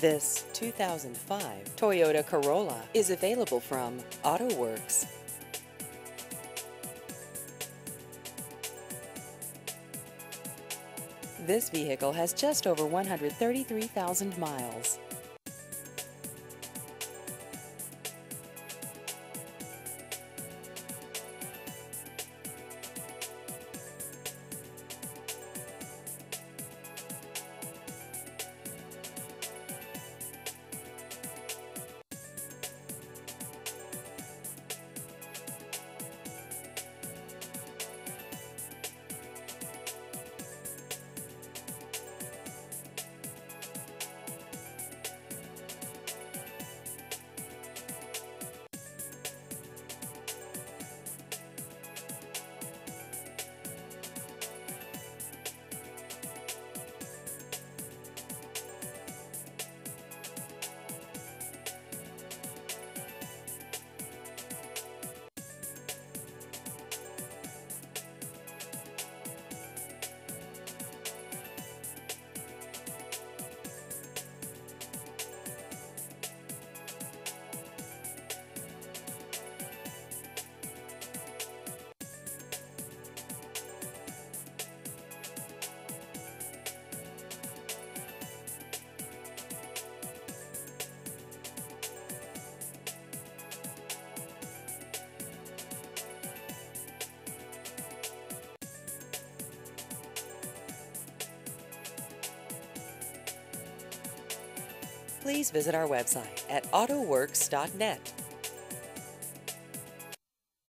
This 2005 Toyota Corolla is available from AutoWorks. This vehicle has just over 133,000 miles. Please visit our website at autoworks.net.